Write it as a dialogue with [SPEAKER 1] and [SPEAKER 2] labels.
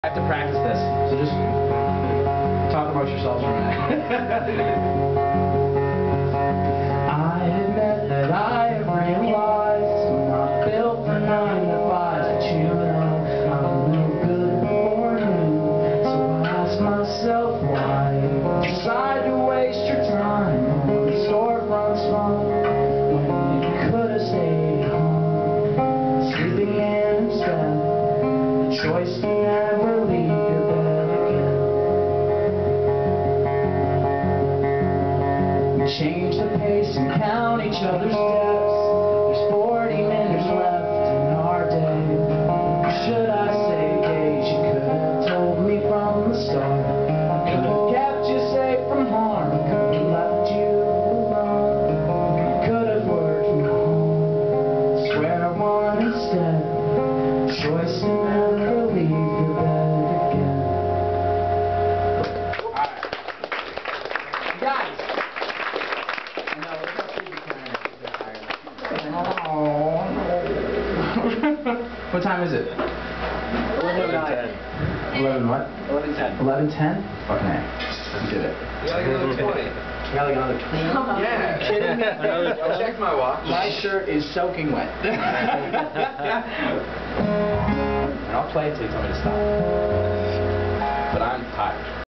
[SPEAKER 1] I have to practice this, so just talk about yourselves for a minute. I admit that I have realized I'm not built for 9 to 5, but you know I'm no good for noon. So I ask myself why you decide to waste your time on the storefront small when you could have stayed home, sleeping in instead. The choice to never leave your bed again. We change the pace and count each other's steps. There's 40 minutes left in our day. Should I say days? You could have told me from the start. I could have kept you safe from harm. I could have left you alone. I could have worked from home. Swear I won instead. Choice to never leave your bed again. Alright. Guys! I know, look how sleepy Karen is. They're tired. Oh. What time is it?
[SPEAKER 2] 11:10.
[SPEAKER 1] 11 what?
[SPEAKER 2] 11:10.
[SPEAKER 1] 11:10? Fucking A. You did it.
[SPEAKER 2] You got like another 20. You got like another 20? Yeah.
[SPEAKER 1] Kidding me?
[SPEAKER 2] I checked my watch.
[SPEAKER 1] My shirt is soaking wet. And I'll play it till you tell me to stop. But I'm tired.